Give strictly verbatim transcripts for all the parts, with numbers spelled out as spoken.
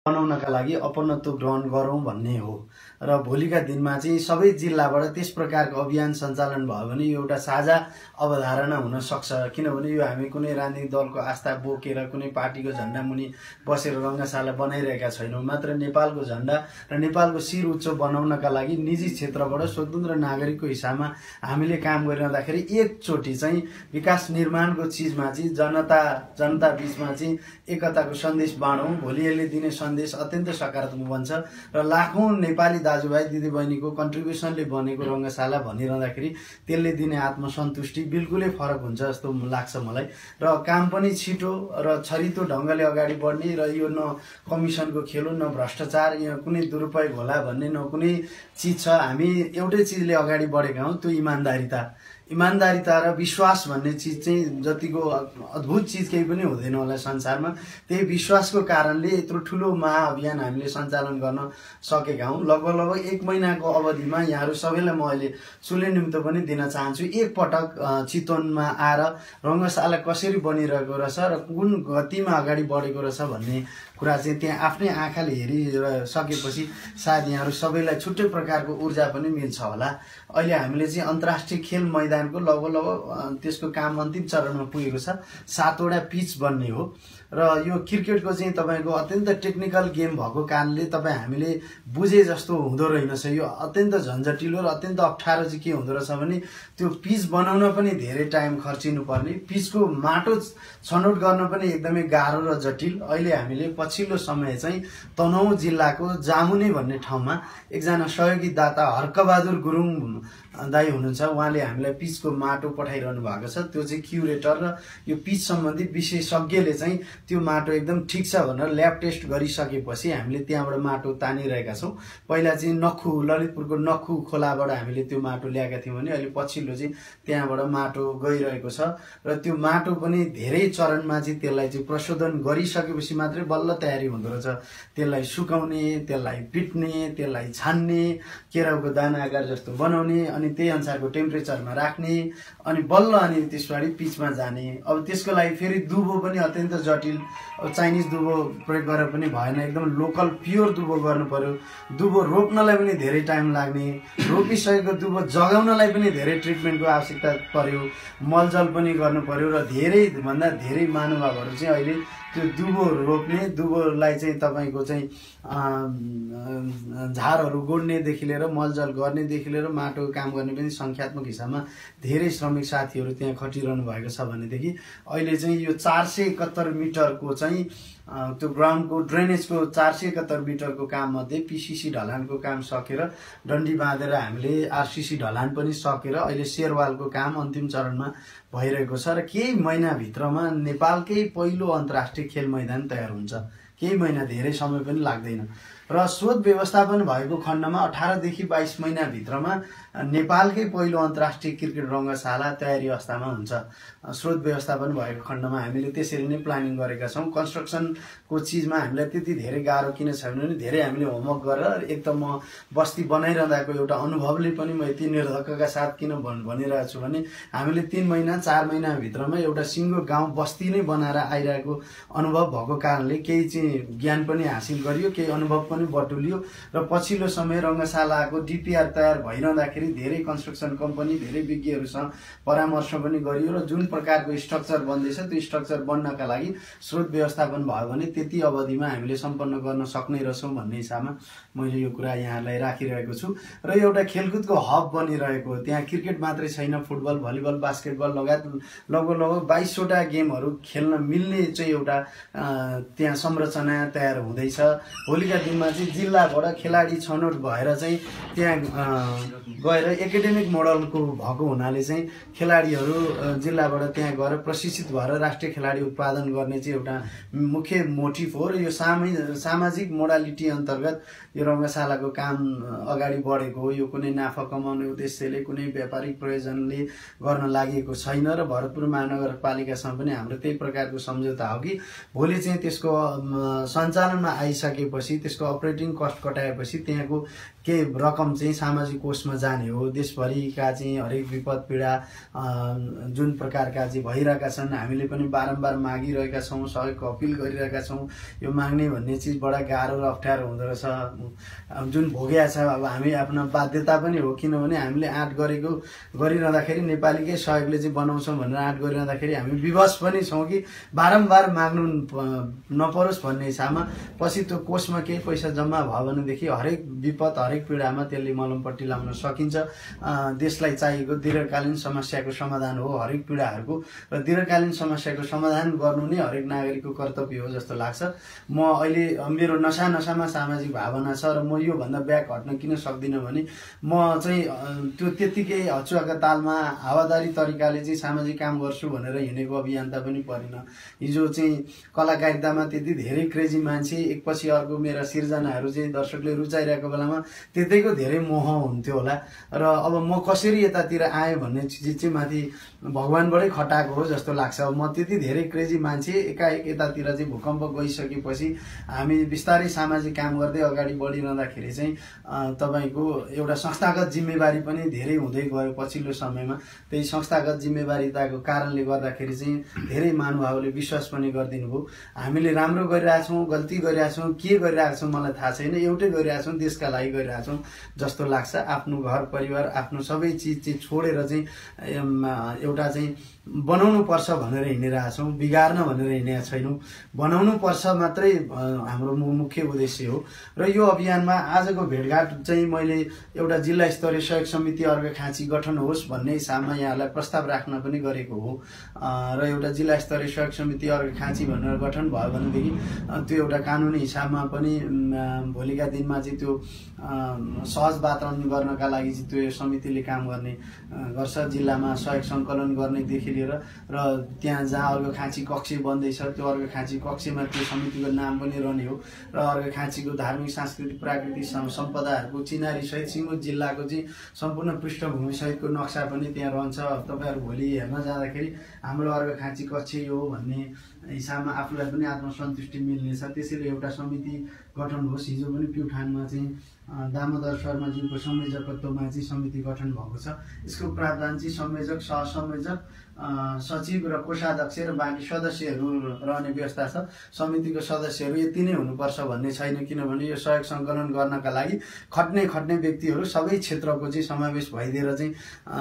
बनाउनका लागि अपनत्व ग्रहण गरौँ भन्ने हो र भोलिका दिनमा चाहिँ सबै जिल्लाबाट त्यस प्रकारको अभियान सञ्चालन भयो भने यो एउटा साझा अवधारणा हुन सक्छ। किनभने यो हामी कुनै राजनीतिक दलको आस्था बोकेर कुनै पार्टीको झण्डा मुनि बसेर रङ्गशाला बनाइरहेका छैनौँ। मात्र नेपालको झण्डा र नेपालको शिर उच्च बनाउनका लागि निजी क्षेत्रबाट स्वतन्त्र नागरिकको हिसाबमा हामीले काम गरिरहँदाखेरि एकचोटि चाहिँ विकास निर्माणको चिजमा चाहिँ जनता जनता बीचमा चाहिँ एकताको सन्देश बाँडौँ। भोलि यसले दिने सन्देश अत्यन्त सकारात्मक बन्छ र लाखौं नेपाली दाजुभाइ दिदीबहिनीको कन्ट्रिब्युसनले बनेको रङ्गशाला भनिरहँदाखेरि त्यसले दिने आत्मसन्तुष्टि बिल्कुलै फरक हुन्छ जस्तो लाग्छ मलाई। र काम पनि छिटो र छरितो ढङ्गले अगाडि बढ्ने र यो न कमिसनको खेल हो, न भ्रष्टाचार, यहाँ कुनै दुरुपयोग होला भन्ने न कुनै चिज छ। हामी एउटै चिजले अगाडि बढेका हौँ, त्यो इमान्दारिता इमान्दारिता र विश्वास भन्ने चिज चाहिँ जतिको अद्भुत चिज केही पनि हुँदैन होला संसारमा। त्यही विश्वासको कारणले यत्रो ठुलो महाअभियान हामीले सञ्चालन गर्न सकेका हौँ। लगभग लगभग एक महिनाको अवधिमा यहाँहरू सबैलाई म अहिले सुले निम्तो पनि दिन चाहन्छु। एकपटक चितवनमा आएर रङ्गशाला कसरी बनिरहेको रहेछ र कुन गतिमा अगाडि बढेको रहेछ भन्ने कुरा चाहिँ त्यहाँ आफ्नै आँखाले हेरिसकेपछि सायद यहाँहरू सबैलाई छुट्टै प्रकारको ऊर्जा पनि मिल्छ होला। अहिले हामीले चाहिँ अन्तर्राष्ट्रिय खेल मैदानको लगभग लगभग त्यसको काम अन्तिम चरणमा पुगेको छ। सातवटा पिच बन्ने हो र यो क्रिकेटको चाहिँ तपाईँको अत्यन्त टेक्निकल गेम भएको कारणले तपाईँ हामीले बुझे जस्तो हुँदो रहेनछ। यो अत्यन्त झन्झटिलो र अत्यन्त अप्ठ्यारो चाहिँ के हुँदो रहेछ भने त्यो पिच बनाउन पनि धेरै टाइम खर्चिनु पर्ने, पिचको माटो छनौट गर्न पनि एकदमै गाह्रो र जटिल। अहिले हामीले पछिल्लो समय चाहिँ तनहुँ जिल्लाको जामुने भन्ने ठाउँमा एकजना सहयोगी दाता हर्कबहादुर गुरुङ दाई हुनुहुन्छ। उहाँले हामीलाई पिचको माटो पठाइरहनु भएको छ। त्यो चाहिँ क्युरेटर र यो पिच सम्बन्धी विशेषज्ञले चाहिँ त्यो माटो एकदम ठिक छ भनेर ल्याब टेस्ट गरिसकेपछि हामीले त्यहाँबाट माटो तानिरहेका छौँ। पहिला चाहिँ नखु ललितपुरको नखु खोलाबाट हामीले त्यो माटो ल्याएका थियौँ भने अहिले पछिल्लो चाहिँ त्यहाँबाट माटो गइरहेको छ र त्यो माटो पनि धेरै चरणमा चाहिँ त्यसलाई चाहिँ प्रशोधन गरिसकेपछि मात्रै बल्ल तयारी हुँदो रहेछ। त्यसलाई सुकाउने, त्यसलाई पिट्ने, त्यसलाई छान्ने, केराउको दाना आकार जस्तो बनाउने, अनि त्यही अनुसारको टेम्परेचरमा राख्ने, अनि बल्ल अनि त्यसपछि पिचमा जाने। अब त्यसको लागि फेरि दुबो पनि अत्यन्त जटिल। अब चाइनिज दुबो प्रयोग गरेर पनि भएन, एकदम लोकल प्योर दुबो गर्नु पर्यो। दुबो रोप्नलाई पनि धेरै टाइम लाग्ने, रोपिसकेको दुबो जगाउनलाई पनि धेरै ट्रिटमेन्टको आवश्यकता पर्यो, मलजल पनि गर्नु पर्यो र धेरै भन्दा धेरै महानुभावहरू चाहिँ अहिले त्यो दुबो रोप्ने, दुबोलाई चाहिँ तपाईँको चाहिँ झारहरू गोड्नेदेखि लिएर मलजल गर्नेदेखि लिएर माटो काम गर्ने पनि सङ्ख्यात्मक हिसाबमा धेरै श्रमिक साथीहरू त्यहाँ खटिरहनु भएको छ भनेदेखि अहिले चाहिँ यो चार सय एकहत्तर मिटरको चाहिँ त्यो ग्राउन्डको ड्रेनेजको चार सय एकहत्तर मिटरको काम मध्ये पिसिसी ढलानको काम सकेर डन्डी बाँधेर हामीले आरसिसी ढलान पनि सकेर अहिले शेरवालको काम अन्तिम चरणमा भइरहेको छ र केही महिनाभित्रमा नेपालकै पहिलो अन्तर्राष्ट्रिय खेल मैदान तयार हुन्छ। केही महिना, धेरै समय पनि लाग्दैन र स्रोत व्यवस्थापन भएको खण्डमा अठारदेखि बाइस महिनाभित्रमा नेपालकै पहिलो अन्तर्राष्ट्रिय क्रिकेट रङ्गशाला तयारी अवस्थामा हुन्छ। स्रोत व्यवस्थापन भएको खण्डमा हामीले त्यसरी नै प्लानिङ गरेका छौँ। कन्स्ट्रक्सनको चिजमा हामीलाई त्यति धेरै गाह्रो किन छैन भने धेरै हामीले होमवर्क गरेर, एक त म बस्ती बनाइरहँदाको एउटा अनुभवले पनि म यति निर्धक्कका साथ किन भन् भनिरहेको छु भने हामीले तीन महिना चार महिनाभित्रमा एउटा सिङ्गो गाउँ बस्ती नै बनाएर आइरहेको अनुभव भएको कारणले केही चाहिँ ज्ञान पनि हासिल गरियो, केही अनुभव पनि बटुलियो र पछिल्लो समय रङ्गशालाको डिपिआर तयार भइरहँदाखेरि धेरै कन्स्ट्रक्सन कम्पनी, धेरै विज्ञहरूसँग परामर्श पनि गरियो र जुन प्रकारको स्ट्रक्चर बन्दैछ त्यो स्ट्रक्चर बन्नका लागि स्रोत व्यवस्थापन भयो भने त्यति अवधिमा हामीले सम्पन्न गर्न सक्ने रहेछौँ भन्ने हिसाबमा मैले यो कुरा यहाँलाई राखिरहेको छु। र एउटा खेलकुदको हब बनिरहेको, त्यहाँ क्रिकेट मात्रै छैन, फुटबल, भलिबल, बास्केटबल लगायत लगभग लगभग बाइसवटा गेमहरू खेल्न मिल्ने चाहिँ एउटा त्यहाँ संरचना तयार हुँदैछ। भोलिका दिनमा चाहिँ जिल्लाबाट खेलाडी छनौट भएर चाहिँ त्यहाँ गएर एकाडेमिक मोडलको भएको हुनाले चाहिँ खेलाडीहरू जिल्लाबाट त्यहाँ गएर प्रशिक्षित भएर राष्ट्रिय खेलाडी उत्पादन गर्ने चाहिँ एउटा मुख्य मोटिभ हो र यो सामै सामाजिक मोडालिटी अन्तर्गत यो रङ्गशालाको काम अगाडि बढेको हो। यो कुनै नाफा कमाउने उद्देश्यले, कुनै व्यापारिक प्रयोजनले गर्न लागि छैन र भरतपुर महानगरपालिकासँग पनि हाम्रो त्यही प्रकारको सम्झौता हो कि भोलि चाहिँ त्यसको सञ्चालनमा आइसकेपछि त्यसको अपरेटिङ कस्ट कटाएपछि त्यहाँको केही रकम चाहिँ सामाजिक कोषमा जाने हो। देशभरिका चाहिँ हरेक विपद पीडा जुन प्रकारका चाहिँ भइरहेका छन् हामीले पनि बारम्बार मागिरहेका छौँ, सहयोगको अपिल गरिरहेका छौँ। यो माग्ने भन्ने चिज बडा गाह्रो र अप्ठ्यारो हुँदो रहेछ जुन भोगेको छ। अब हामी आफ्नो बाध्यता पनि हो, किनभने हामीले आँट गरेको गरिरहँदाखेरि नेपालीकै सहयोगले चाहिँ बनाउँछौँ भनेर आँट गरिरहँदाखेरि हामी विवश पनि छौँ कि बारम्बार माग्नु नपरोस् भन्ने हिसाबमा पछि त्यो कोषमा केही पैसा जम्मा भयो भनेदेखि हरेक विपद हरेक पीडामा त्यसले मलमपट्टि लाउन सकिन्छ। देशलाई चाहिएको दीर्घकालीन समस्याको समाधान हो हरेक पीडाहरूको, र दीर्घकालीन समस्याको समाधान गर्नु नै हरेक नागरिकको कर्तव्य हो जस्तो लाग्छ। म अहिले मेरो नसा नसामा सामाजिक भावना छ र म योभन्दा ब्याक हट्न किन सक्दिनँ भने म चाहिँ त्यो त्यत्तिकै हचुवाका तालमा हावादारी तरिकाले चाहिँ सामाजिक काम गर्छु भनेर हिँडेको अभियन्ता पनि परिन। हिजो चाहिँ कलाकारितामा त्यति धेरै क्रेजी मान्छे एकपछि अर्को मेरा सिर्जनाहरू चाहिँ दर्शकले रुचाइरहेको बेलामा त्यतैको धेरै मोह हुन्थ्यो होला। र अब म कसरी यतातिर आएँ भन्ने चिज चाहिँ माथि भगवानबाटै खटाएको हो जस्तो लाग्छ। म त्यति धेरै क्रेजी मान्छे एकाएक यतातिर चाहिँ भूकम्प गइसकेपछि हामी बिस्तारै सामाजिक काम गर्दै अगाडि बढिरहँदाखेरि चाहिँ तपाईँको एउटा संस्थागत जिम्मेवारी पनि धेरै हुँदै गयो पछिल्लो समयमा। त्यही संस्थागत जिम्मेवारीताको कारणले गर्दाखेरि चाहिँ धेरै महानुभावले विश्वास पनि गरिदिनु भयो। हामीले राम्रो गरिरहेछौँ, गल्ती गरिरहेछौँ, के गरिरहेछौँ मलाई थाहा छैन, एउटै गरिरहेछौँ, देशका लागि गरिरहेछौँ जस्तो लाग्छ। आफ्नो घर परिवार आफ्नो सबै चिज चाहिँ छोडेर चाहिँ एउटा चाहिँ बनाउनु पर्छ भनेर हिँडिरहेछौँ, बिगार्न भनेर हिँडेका छैनौँ, बनाउनु पर्छ मात्रै हाम्रो मुख्य उद्देश्य हो। र यो अभियानमा आजको भेटघाट चाहिँ मैले एउटा जिल्ला स्तरीय सहयोग समिति अर्घाखाँची गठन होस् भन्ने हिसाबमा यहाँलाई प्रस्ताव राख्न पनि गरेको हो। र एउटा जिल्ला स्तरीय सहयोग समिति अर्घाखाँची भनेर गठन भयो भनेदेखि त्यो एउटा कानुनी हिसाबमा पनि भोलिका दिनमा चाहिँ त्यो सहज वातावरण गर्नका लागि चाहिँ त्यो समितिले काम गर्ने गर्छ। जिल्लामा सहयोग सङ्कलन गर्नेदेखि लिएर र त्यहाँ जहाँ अर्घाखाँची कक्ष बन्दैछ त्यो अर्घाखाँची कक्षमा त्यो समितिको नाम पनि रहने हो। र अर्घाखाँचीको धार्मिक सांस्कृतिक प्राकृतिक सम्पदाहरूको चिनारी सहित सिङ्गो जिल्लाको चाहिँ सम्पूर्ण पृष्ठभूमि सहितको नक्सा पनि त्यहाँ रहन्छ। तपाईँहरू भोलि हेर्न जाँदाखेरि हाम्रो अर्घाखाँची कक्ष यो हो भन्ने हिसाबमा आफूलाई पनि आत्मसन्तुष्टि मिल्नेछ। त्यसैले एउटा समिति गठन होस्। हिजो पनि प्युठानमा चाहिँ दामोदर शर्माज्यूको संयोजकत्वमा चाहिँ समिति गठन भएको छ। यसको प्रावधान चाहिँ संयोजक, सहसंयोजक, सचिव र कोषाध्यक्ष र बाँकी सदस्यहरू रहने व्यवस्था छ। समितिको सदस्यहरू यति नै हुनुपर्छ भन्ने छैन, किनभने यो सहयोग सङ्कलन गर्नका लागि खट्ने खट्ने व्यक्तिहरू सबै क्षेत्रको चाहिँ समावेश भइदिएर चाहिँ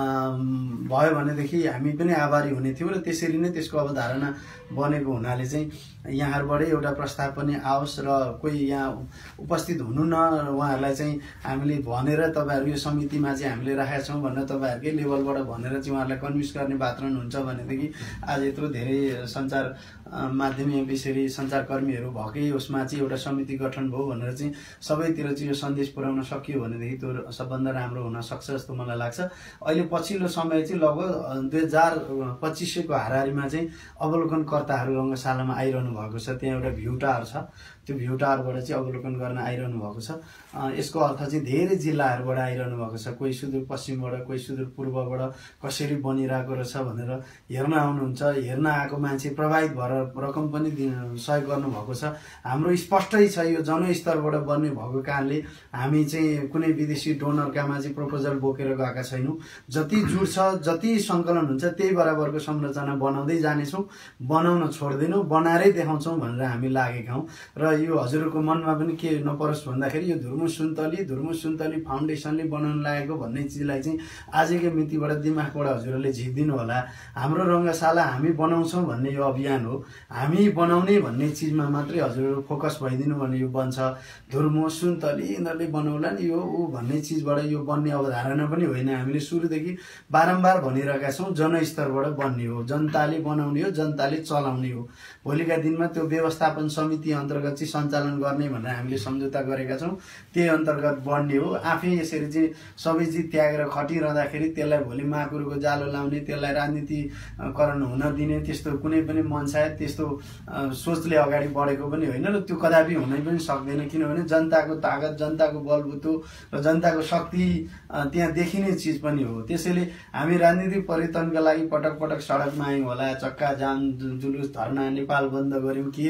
भयो भनेदेखि हामी पनि आभारी हुने थियौँ। र त्यसरी नै त्यसको अवधारणा बनेको हुनाले चाहिँ यहाँहरूबाटै एउटा प्रस्ताव पनि आओस् र कोही यहाँ उपस्थित हुनु न, उहाँहरूलाई चाहिँ हामीले भनेर तपाईँहरू यो समितिमा चाहिँ हामीले राखेका छौँ भनेर तपाईँहरूकै लेभलबाट भनेर चाहिँ उहाँहरूलाई कन्भिन्स गर्ने वातावरण हुन्छ भनेदेखि आज यत्रो धेरै सञ्चार माध्यम विषयी सञ्चारकर्मीहरू भएकै उसमा चाहिँ एउटा समिति गठन भयो भनेर चाहिँ सबैतिर चाहिँ यो सन्देश पुर्याउन सकियो भनेदेखि त्यो सबभन्दा राम्रो हुन सक्छ जस्तो मलाई लाग्छ। अहिले पछिल्लो समय चाहिँ लगभग दुई हजार पच्चिसको हाराहारीमा चाहिँ अवलोकनकर्ताहरू रङ्गशालामा आइरहनु भएको छ। त्यहाँ एउटा भ्यू टावर छ, त्यो भ्यू टावरबाट चाहिँ अवलोकन गर्न आइरहनु भएको छ। यसको अर्थ चाहिँ धेरै जिल्लाहरूबाट आइरहनु भएको छ, कोही सुदूरपश्चिमबाट, कोही सुदूरपूर्वबाट कसरी बनिरहेको रहेछ भनेर हेर्न आउनुहुन्छ। हेर्न आएको मान्छे प्रभावित भएर रकम पनि सहयोग गर्नुभएको छ। हाम्रो स्पष्टै छ यो जनस्तरबाट बन्ने भएको कारणले हामी चाहिँ कुनै विदेशी डोनरकामा चाहिँ प्रपोजल बोकेर गएका छैनौँ। जति जुट्छ, जति सङ्कलन हुन्छ त्यही बराबरको संरचना बनाउँदै जानेछौँ, बनाउन छोड्दैनौँ, बनाएरै देखाउँछौँ भनेर हामी लागेका हौँ। र यो हजुरहरूको मनमा पनि के नपरोस् भन्दाखेरि यो धुर्मु सुन्तली धुर्मु सुन्तली फाउन्डेसनले बनाउन लागेको भन्ने चिजलाई चाहिँ आजकै मितिबाट दिमागबाट हजुरहरूले झिक्दिनु होला। हाम्रो रङ्गशाला हामी बनाउँछौँ भन्ने यो अभियान हो, हामी बनाउने भन्ने चिजमा मात्रै हजुरहरू फोकस भइदिनु भने यो बन्छ। धुर्मु सुन्तली यिनीहरूले बनाउला नि यो ऊ भन्ने चिजबाट यो बन्ने अवधारणा पनि होइन। हामीले सुरुदेखि बारम्बार भनिरहेका छौँ जनस्तरबाट बन्ने हो, जनताले बनाउने हो, जनताले चलाउने हो। भोलिका दिनमा त्यो व्यवस्थापन समिति अन्तर्गत चाहिँ सञ्चालन गर्ने भनेर हामीले सम्झौता गरेका छौँ, त्यही अन्तर्गत बढ्ने हो। आफै यसरी चाहिँ सबै चिज त्यागेर खटिरहँदाखेरि त्यसलाई भोलि माकुरको जालो लाउने, त्यसलाई राजनीतिकरण हुन दिने त्यस्तो कुनै पनि मनसायत त्यस्तो सोचले अगाडि बढेको पनि होइन र त्यो कदापि हुनै पनि सक्दैन। किनभने जनताको तागत, जनताको बलबुतो र जनताको शक्ति त्यहाँ देखिने चिज पनि हो। त्यसैले हामी राजनीतिक परिवर्तनका लागि पटक पटक सडकमा आयौँ होला, चक्का जाम, जुलुस, धर्ना, नेपाल बन्द गऱ्यौँ, के गऱ्यौँ के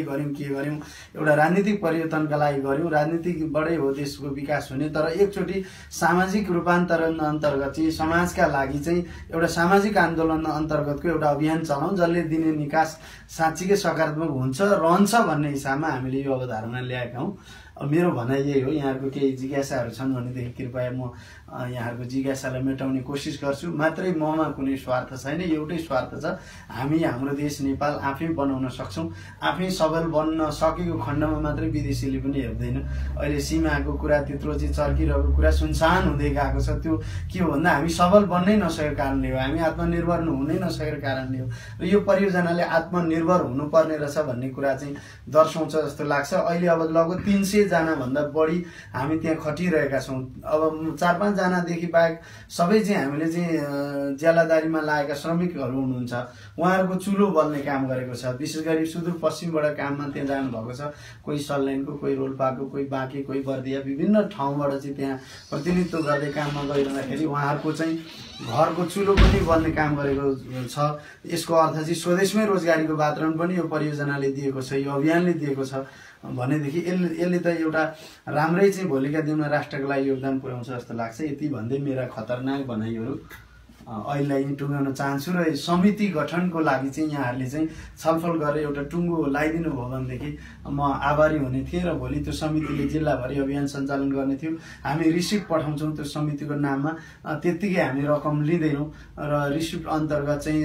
गऱ्यौँ, एउटा राजनीतिक परिवर्तनका लागि गऱ्यौँ। राजनीतिकबाटै हो देशको विकास हुने, तर एकचोटि सामाजिक रूपान्तरण अन्तर्गत चाहिँ समाजका लागि चाहिँ एउटा सामाजिक आन्दोलन अन्तर्गतको एउटा अभियान चलाउँ जसले दिने निकास साँच्चीकै सकारात्मक हुन्छ रहन्छ भन्ने हिसाबमा हामीले यो अवधारणा ल्याएका हौँ। मेरो भनाइ यही हो। यहाँहरूको केही जिज्ञासाहरू छन् भनेदेखि कृपया म यहाँहरूको जिज्ञासालाई मेटाउने कोसिस गर्छु। मात्रै ममा कुनै स्वार्थ छैन, एउटै स्वार्थ छ, हामी हाम्रो देश नेपाल आफै बनाउन सक्छौँ। आफै सबल बन्न सकेको खण्डमा मात्रै विदेशीले पनि हेर्दैन। अहिले सीमाको कुरा, त्यत्रो चाहिँ चर्किरहेको कुरा सुनसान हुँदै गएको छ। त्यो के हो भन्दा हामी सबल बन्नै नसकेको कारणले हो, हामी आत्मनिर्भर हुनै नसकेको कारणले हो। र यो परियोजनाले आत्मनिर्भर हुनुपर्ने रहेछ भन्ने कुरा चाहिँ दर्शाउँछ जस्तो लाग्छ। अहिले अब लगभग तीन सय जना भन्दा बढी हामी त्यहाँ खटिरहेका छौँ। अब चार पाँच जनादेखि बाहेक सबै चाहिँ हामीले चाहिँ ज्यालादारीमा लागेका श्रमिकहरू हुनुहुन्छ, उहाँहरूको चुलो बल्ने काम गरेको छ। विशेष गरी सुदूरपश्चिमबाट काममा त्यहाँ जानुभएको छ, कोही सल्यानको, कोही रोल्पाको, कोही बाँके, कोही बर्दिया, विभिन्न ठाउँबाट चाहिँ त्यहाँ प्रतिनिधित्व गर्दै काममा गइरहँदाखेरि उहाँहरूको चाहिँ घरको चुलो पनि बल्ने काम गरेको छ। यसको अर्थ चाहिँ स्वदेशमै रोजगारीको वातावरण पनि यो परियोजनाले दिएको छ, यो अभियानले दिएको छ भनेदेखि यसले यसले त एउटा राम्रै चाहिँ भोलिका दिनमा राष्ट्रको लागि योगदान पुर्याउँछ जस्तो लाग्छ। यति भन्दै मेरा खतरनाक भनाइहरू अहिले टुङ्गाउन चाहन्छु। र समिति गठनको लागि चाहिँ यहाँहरूले चाहिँ छलफल गरेर एउटा टुङ्गो लगाइदिनु भयो भनेदेखि म आभारी हुने थिएँ। र भोलि त्यो समितिले जिल्लाभरि अभियान सञ्चालन गर्ने थियो। हामी रिसिप्ट पठाउँछौँ त्यो समितिको नाममा, त्यत्तिकै हामी रकम लिँदैनौँ र रिसिप्ट अन्तर्गत चाहिँ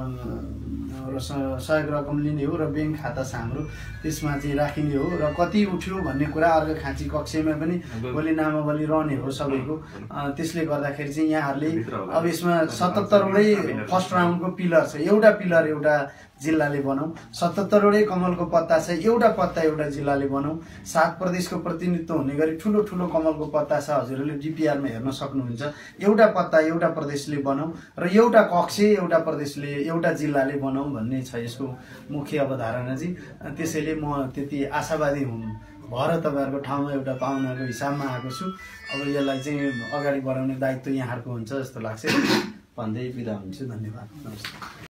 सहयोग रकम लिने हो र ब्याङ्क खाता छ हाम्रो, त्यसमा चाहिँ राखिने हो। र कति उठ्यो भन्ने कुरा अर्को खाँची कक्षमा पनि भोलि नामावली रहने हो सबैको। त्यसले गर्दाखेरि चाहिँ यहाँहरूले अब यसमा सतहत्तरवटै फर्स्ट राउन्डको पिलर छ। एउटा पिलर एउटा जिल्लाले बनाऊ, सतहत्तरवटै कमलको पत्ता छ, एउटा पत्ता एउटा जिल्लाले बनाऊ। सात प्रदेशको प्रतिनिधित्व हुने गरी ठुलो ठुलो कमलको पत्ता छ, हजुरहरूले डिपिआरमा हेर्न सक्नुहुन्छ। एउटा पत्ता एउटा प्रदेशले बनाऊ र एउटा कक्ष एउटा प्रदेशले एउटा जिल्लाले बनाऊ भन्ने छ यसको मुख्य अवधारणा चाहिँ। त्यसैले म त्यति आशावादी हुँ भएर तपाईँहरूको ठाउँमा एउटा पाहुनाको हिसाबमा आएको छु। अब यसलाई चाहिँ अगाडि बढाउने दायित्व यहाँहरूको हुन्छ जस्तो लाग्छ भन्दै बिदा हुन्छु। धन्यवाद, नमस्ते।